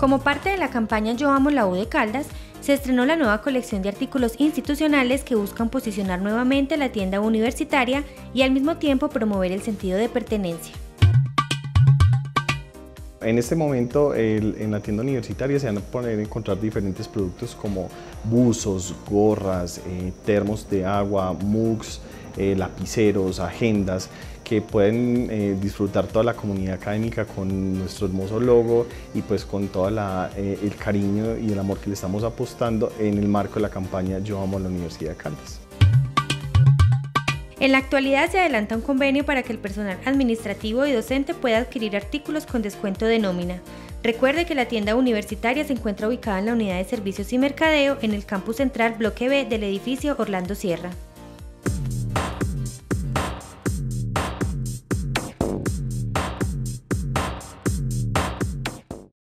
Como parte de la campaña Yo amo la U de Caldas, se estrenó la nueva colección de artículos institucionales que buscan posicionar nuevamente la tienda universitaria y al mismo tiempo promover el sentido de pertenencia. En este momento en la tienda universitaria se van a poder encontrar diferentes productos como buzos, gorras, termos de agua, mugs, lapiceros, agendas, que pueden disfrutar toda la comunidad académica con nuestro hermoso logo y pues con todo el cariño y el amor que le estamos apostando en el marco de la campaña Yo amo la Universidad de Caldas. En la actualidad se adelanta un convenio para que el personal administrativo y docente pueda adquirir artículos con descuento de nómina. Recuerde que la tienda universitaria se encuentra ubicada en la unidad de servicios y mercadeo en el campus central bloque B del edificio Orlando Sierra.